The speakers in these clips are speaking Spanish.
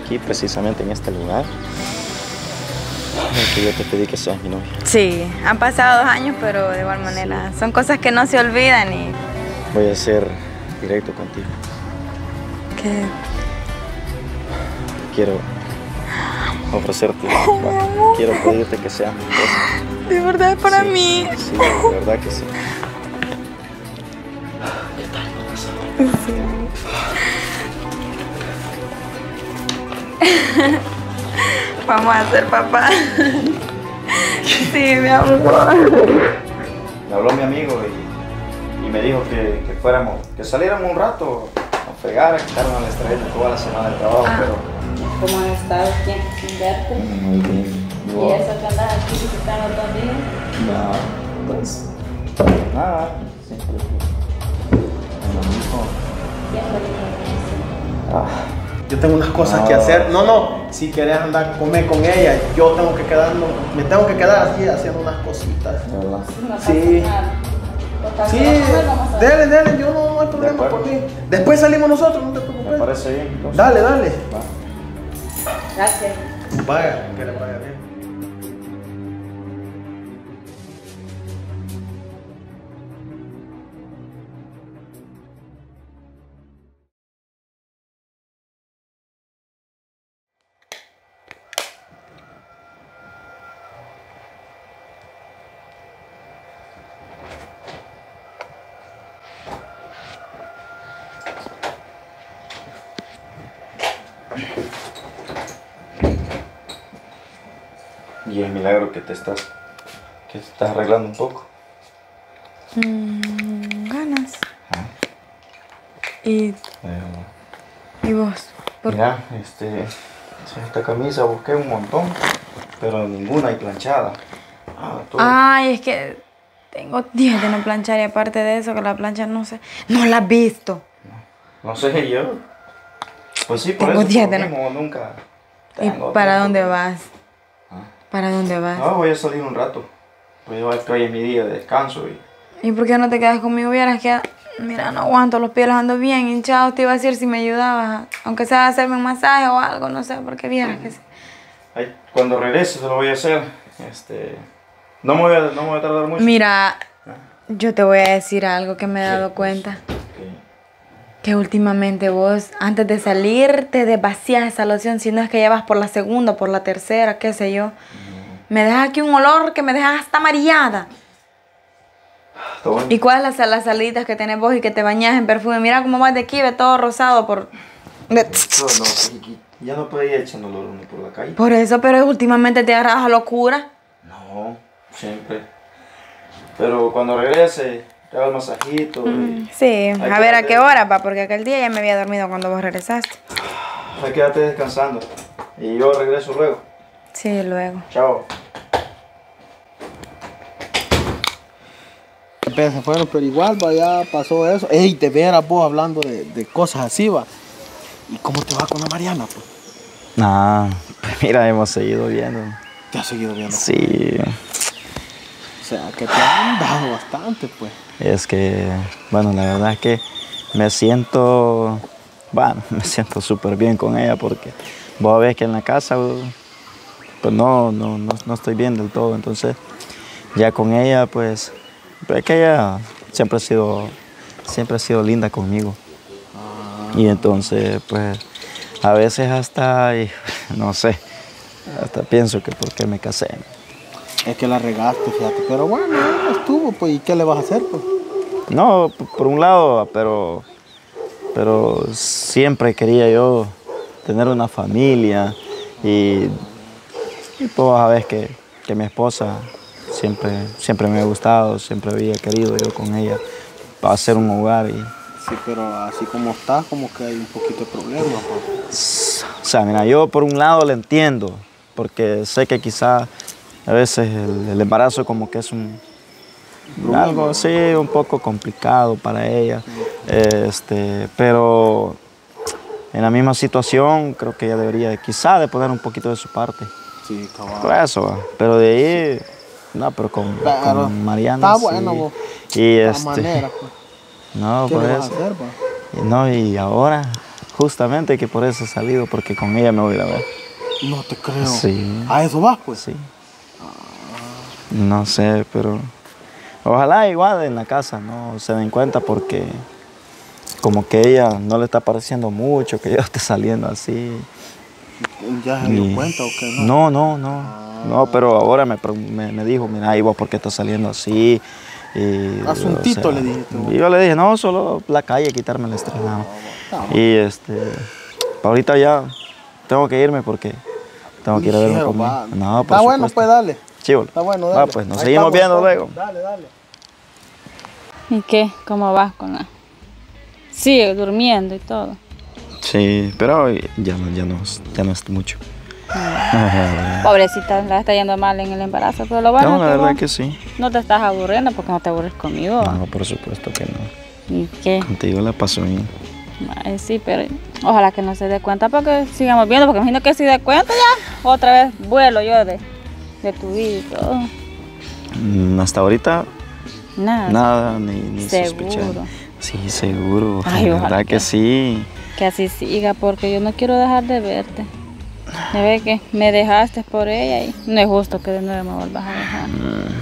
aquí, precisamente en este lugar, que yo te pedí que seas mi novia. Sí, han pasado 2 años, pero de igual manera, son cosas que no se olvidan y... Voy a ser directo contigo. ¿Qué? Quiero ofrecerte, quiero pedirte que seas mi esposa. ¿De verdad es para mí? Sí, de verdad que sí. ¿Qué tal, corazón? Sí. Vamos a ser papá. Sí, mi amor. Me habló mi amigo y me dijo que saliéramos un rato a fregar, a quitarnos el estrés de toda la semana de trabajo, pero... ¿Cómo has estado? ¿Tiempo sin verte? Muy bien. ¿Y eso que andas aquí visitando todo el día? Nada, pues... Nada, siempre... Lo mismo. ¿Quién fue el que Ah, Yo tengo unas cosas que hacer. No, si querés andar a comer con ella, yo tengo que quedarme, me tengo que quedar así haciendo unas cositas. de verdad. no pasa Sí. nada? Total, Sí, vamos a ver. dale, yo no hay problema por mí. Después salimos nosotros, no te Me preocupes. parece bien. Entonces. Dale. Va. Gracias. Vaya, que le vaya bien. Y es milagro que te estás arreglando un poco. Ganas. Ah. ¿Y vos? Mira, esta camisa busqué un montón, pero ninguna hay planchada. Todo. Ay, es que tengo días de no planchar y aparte de eso, que la plancha no sé. No la has visto. No sé, yo. Pues sí, por Tengo eso días por de lo mismo nunca. ¿Y tengo para tiempo. dónde vas? Ah. ¿Para dónde vas? No, voy a salir un rato. Voy a llevar que hoy es mi día de descanso y... ¿Y por qué no te quedas conmigo? Vieras que, mira, no aguanto, los pies los ando bien hinchados. Te iba a decir si me ayudabas, aunque sea a hacerme un masaje o algo, no sé, porque vieras que sí. Ay, cuando regrese se lo voy a hacer. No me voy a tardar mucho. Mira, yo te voy a decir algo que me he dado cuenta. Que últimamente vos, antes de salir, te desvacías esa loción, si no es que ya vas por la segunda, por la tercera, qué sé yo. Me dejas aquí un olor que me deja hasta mareada. Bueno. ¿Y cuáles son las salidas que tenés vos y que te bañas en perfume? Mira cómo vas de aquí, ve todo rosado por... No, ya no puedo ir echando olor uno por la calle. Por eso, pero últimamente te agarras a locura. No, siempre. Pero cuando regrese, te hago el masajito. Sí, a ver a qué hora va, porque aquel día ya me había dormido cuando vos regresaste. Ahí quédate descansando. Y yo regreso luego. Sí, luego. Chao. Se fueron, pero igual, va, ya pasó eso. Ey, te veras vos hablando de cosas así, va. ¿Y cómo te va con la Mariana, pues? Nah, pues mira, hemos seguido viendo. ¿Te has seguido viendo? Sí. O sea, que te han dado bastante, pues. Es que, bueno, la verdad es que me siento súper bien con ella porque vos ves que en la casa, pues no estoy bien del todo. Entonces, ya con ella, pues es que ella siempre ha sido linda conmigo. Y entonces, pues, a veces hasta, no sé, hasta pienso que por qué me casé. Es que la regaste, fíjate. Pero bueno, ya estuvo, pues, ¿y qué le vas a hacer, pues? No, por un lado, pero siempre quería yo tener una familia y pues sabes que mi esposa siempre me ha gustado, siempre había querido yo con ella para hacer un hogar. Sí, pero así como estás, como que hay un poquito de problema, pues. O sea, mira, yo por un lado le entiendo, porque sé que quizá a veces el embarazo como que es algo así, un poco complicado para ella, pero en la misma situación creo que ella debería quizá de poner un poquito de su parte. Sí, cabrón. Por eso, pero de ahí, no, pero con Mariana está sí. bueno, vos. Y De todas maneras, pues. no, ¿Qué por le eso. vas a hacer, pues? No, y ahora, justamente que por eso he salido, porque con ella me voy a ir a ver. No te creo. Sí. ¿A eso vas, pues? Sí. No sé, pero ojalá igual en la casa no se den cuenta porque como que ella no le está pareciendo mucho que yo esté saliendo así. ¿Ya se dio cuenta o qué? No, no, pero ahora me dijo, mira, ¿y vos por qué estás saliendo así? Y, Asuntito, o sea, le dijiste. Y yo le dije, no, solo la calle, quitarme el estrés, nada más. Y ahorita ya tengo que irme porque tengo que ir a verme Ligero, conmigo. va. No, por Está bueno, supuesto. pues dale. Chivo. Está bueno, Va, dale. pues nos Ahí seguimos estamos, viendo entonces. luego. Dale. ¿Y qué? ¿Cómo vas con la...? Sigue durmiendo y todo. Sí, pero ya no es mucho. Pobrecita, la está yendo mal en el embarazo, pero lo bueno No, es la que verdad vos que sí. no te estás aburriendo porque no te aburres conmigo. No, por supuesto que no. ¿Y qué? Contigo la paso bien. Ay, sí, pero ojalá que no se dé cuenta porque sigamos viendo, porque imagino que si dé cuenta ya, otra vez vuelo yo de tu vida y todo. Hasta ahorita Nada. ni Seguro. sospechar. Sí, seguro. Ay, la ojalá verdad que sí. Que así siga, porque yo no quiero dejar de verte. Ya ves que me dejaste por ella y no es justo que de nuevo me vuelvas a dejar.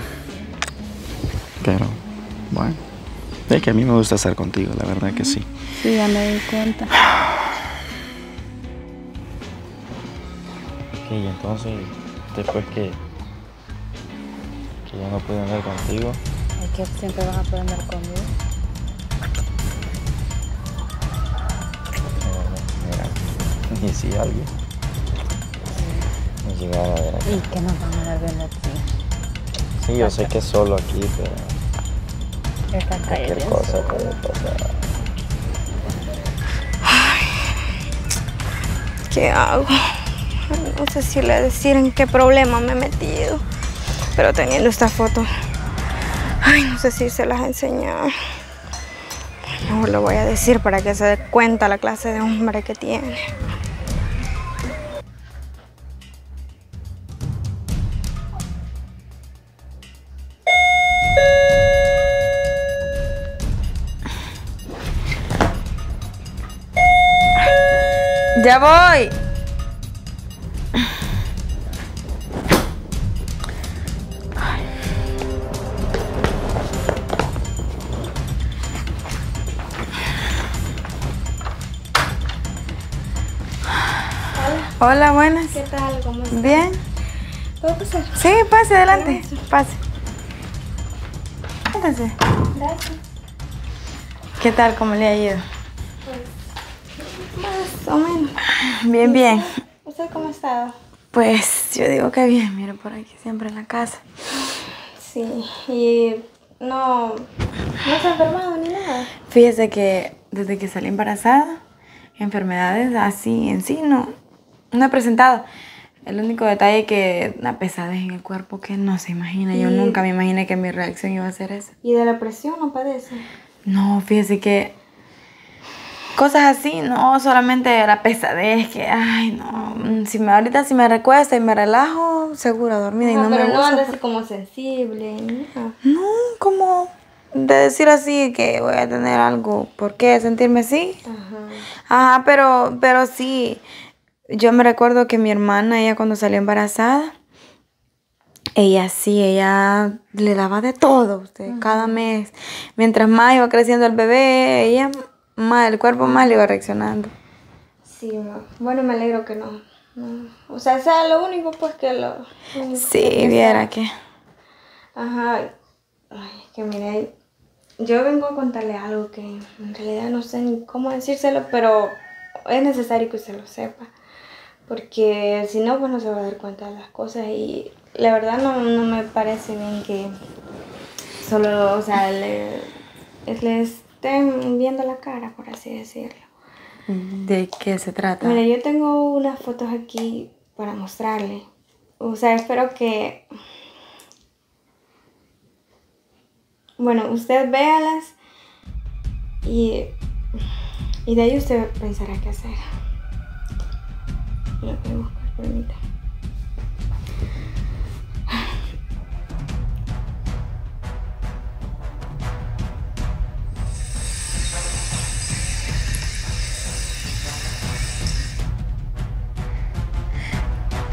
Pero, bueno. Es que a mí me gusta estar contigo, la verdad que sí. Sí, ya me di cuenta. Ok, entonces, después que ya no puedo andar contigo. Es que siempre vas a poder andar conmigo. Mira, y si alguien me llegara a ver aquí. ¿Y qué nos van a dar viendo aquí? Sí, yo sé que es solo aquí, pero Esta calle cualquier bien cosa sola. puede pasar. ¿Qué hago? No sé si le decir en qué problema me he metido. Pero teniendo esta foto, ay, no sé si se las enseñar. Mejor le voy a decir para que se dé cuenta la clase de hombre que tiene. ¡Ya voy! Hola, buenas. ¿Qué tal? ¿Cómo estás? ¿Bien? ¿Puedo pasar? Sí, pase, adelante. Pase. Siéntese. Gracias. ¿Qué tal? ¿Cómo le ha ido? Más o menos. Bien, bien. ¿Usted cómo ha estado? Pues yo digo que bien, mire por aquí siempre en la casa. Sí. ¿Y no se ha enfermado ni nada? Fíjese que desde que salí embarazada, enfermedades así en sí no he presentado. El único detalle es que una pesadez en el cuerpo que no se imagina. Yo nunca me imaginé que mi reacción iba a ser esa. ¿Y de la presión no padece? No, fíjese que cosas así, no, solamente la pesadez que, ay, no. Ahorita si me recuesta y me relajo, seguro dormida y no pero me no gusta. anda así como sensible ni nada. No, como de decir así que voy a tener algo, ¿por qué sentirme así? Ajá, pero sí, yo me recuerdo que mi hermana, ella cuando salió embarazada, ella le daba de todo, cada mes. Mientras más iba creciendo el bebé, el cuerpo más le iba reaccionando. Sí, bueno, me alegro que no. O sea lo único pues que Sí, viera que... Ajá. Ay, que mire, yo vengo a contarle algo que en realidad no sé ni cómo decírselo, pero es necesario que usted lo sepa. Porque si no, pues no se va a dar cuenta de las cosas y la verdad no me parece bien que solo, o sea, le estén viendo la cara, por así decirlo. ¿De qué se trata? Mira, yo tengo unas fotos aquí para mostrarle. O sea, espero que... Bueno, usted véalas y de ahí usted pensará qué hacer. Lo voy a buscar, permítame.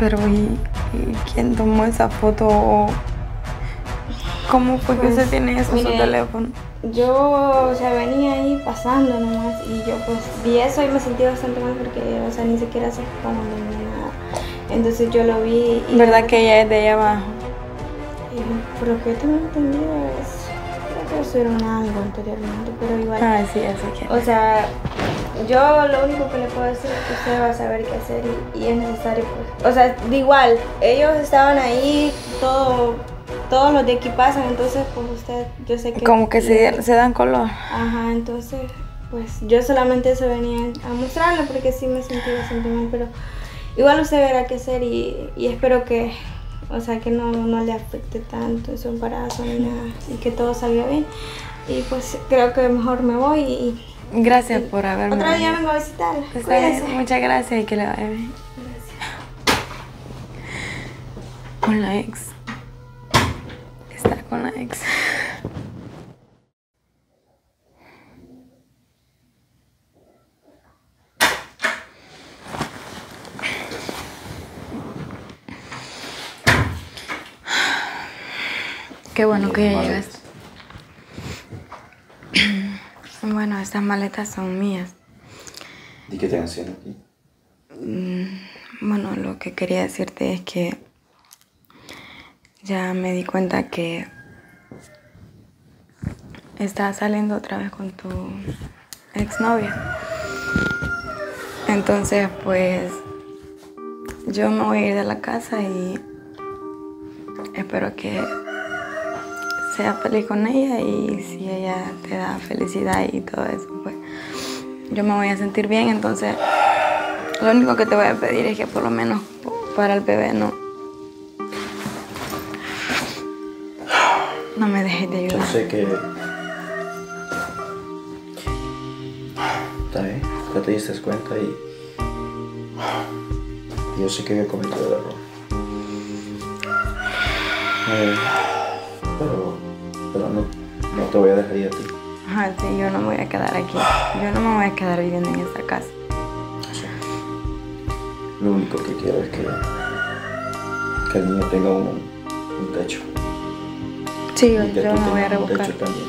Pero ¿y quién tomó esa foto? ¿O cómo fue que usted tiene eso en su teléfono? Yo, o sea, venía ahí pasando nomás y yo pues vi eso y me sentí bastante mal porque, o sea, ni siquiera se como ni nada. Entonces yo lo vi y... ¿Verdad que ella es de allá abajo? Por lo que yo tengo entendido es... Creo que subieron algo anteriormente, pero igual... Ah, sí, así que... O sea, yo lo único que le puedo decir es que usted va a saber qué hacer y es necesario, pues... O sea, de igual, ellos estaban ahí, todos los de aquí pasan, entonces pues usted, yo sé que... Como que se dan color. Ajá, entonces, pues yo solamente eso venía a mostrarle porque sí me sentí bastante mal, pero igual usted verá qué hacer y espero que, o sea, que no le afecte tanto su embarazo ni nada y que todo salga bien. Y pues creo que mejor me voy y... Gracias por haberme... Otro día vengo a visitarla. Cuídese. Muchas gracias y que le vaya bien. Gracias. Con la ex. Está con la ex. Qué bueno que ya llegaste. Bueno, estas maletas son mías. ¿Y qué te hacen aquí? Bueno, lo que quería decirte es que ya me di cuenta que estás saliendo otra vez con tu exnovia. Entonces, pues, yo me voy a ir de la casa y espero que seas feliz con ella y si ella te da felicidad y todo eso, pues yo me voy a sentir bien. Entonces, lo único que te voy a pedir es que por lo menos para el bebé no me dejes de ayudar. Yo sé que... Está bien, ya te diste cuenta y... Yo sé que había cometido el error. Pero no te voy a dejar ir a ti. Ajá, sí, yo no me voy a quedar aquí. Yo no me voy a quedar viviendo en esta casa. Sí. Lo único que quiero es que el niño tenga un techo. Sí, Y que yo tú me voy a tengas un rebuscar. techo también.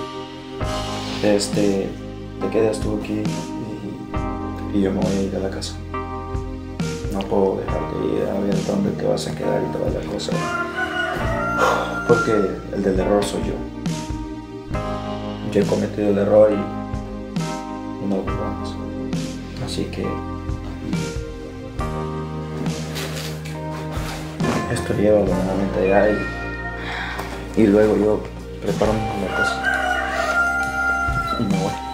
Te quedas tú aquí y yo me voy a ir a la casa. No puedo dejarte ir a ver dónde te vas a quedar y todas las cosas. Porque el del error soy yo. Yo he cometido el error y no lo vamos. Así que esto llévalo nuevamente allá y luego yo preparo mis cosas y me voy.